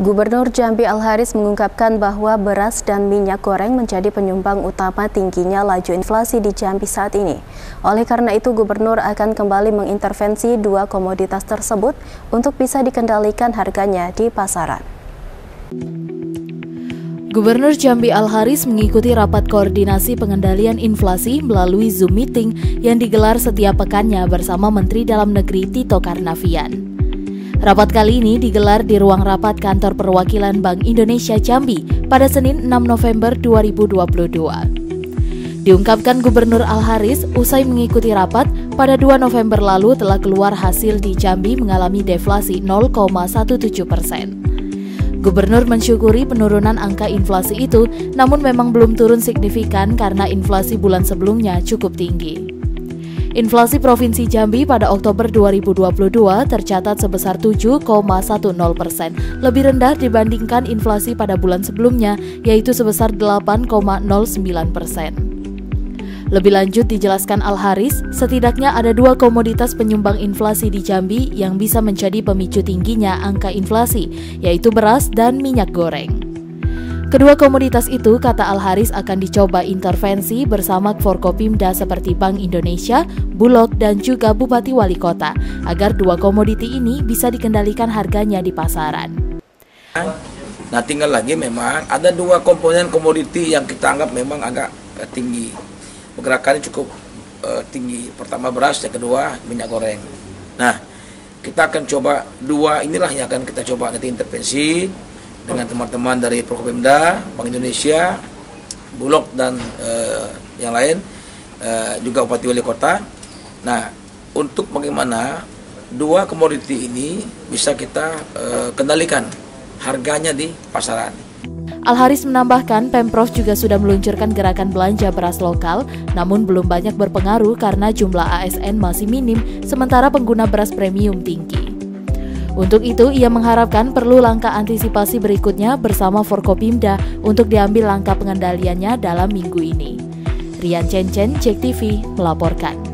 Gubernur Jambi Al-Haris mengungkapkan bahwa beras dan minyak goreng menjadi penyumbang utama tingginya laju inflasi di Jambi saat ini. Oleh karena itu, Gubernur akan kembali mengintervensi dua komoditas tersebut untuk bisa dikendalikan harganya di pasaran. Gubernur Jambi Al-Haris mengikuti rapat koordinasi pengendalian inflasi melalui Zoom meeting yang digelar setiap pekannya bersama Menteri Dalam Negeri Tito Karnavian. Rapat kali ini digelar di ruang rapat kantor perwakilan Bank Indonesia Jambi pada Senin 6 November 2022. Diungkapkan Gubernur Al-Haris usai mengikuti rapat, pada 2 November lalu telah keluar hasil di Jambi mengalami deflasi 0,17%. Gubernur mensyukuri penurunan angka inflasi itu, namun memang belum turun signifikan karena inflasi bulan sebelumnya cukup tinggi. Inflasi Provinsi Jambi pada Oktober 2022 tercatat sebesar 7,10%, lebih rendah dibandingkan inflasi pada bulan sebelumnya, yaitu sebesar 8,09%. Lebih lanjut dijelaskan Al-Haris, setidaknya ada dua komoditas penyumbang inflasi di Jambi yang bisa menjadi pemicu tingginya angka inflasi, yaitu beras dan minyak goreng. Kedua komoditas itu, kata Al-Haris, akan dicoba intervensi bersama Forkopimda seperti Bank Indonesia, Bulog, dan juga Bupati Wali Kota, agar dua komoditi ini bisa dikendalikan harganya di pasaran. Nah, tinggal lagi memang ada dua komponen komoditi yang kita anggap memang agak tinggi. Pergerakannya cukup tinggi. Pertama beras, yang kedua minyak goreng. Nah, kita akan coba dua inilah yang akan kita coba nanti intervensi dengan teman-teman dari Forkopimda, Bank Indonesia, Bulog, dan yang lain, juga Bupati Wali Kota. Nah, untuk bagaimana dua komoditi ini bisa kita kendalikan harganya di pasaran. Al-Haris menambahkan, Pemprov juga sudah meluncurkan gerakan belanja beras lokal, namun belum banyak berpengaruh karena jumlah ASN masih minim, sementara pengguna beras premium tinggi. Untuk itu, ia mengharapkan perlu langkah antisipasi berikutnya bersama Forkopimda untuk diambil langkah pengendaliannya dalam minggu ini. Rian Cencen, JEK TV, melaporkan.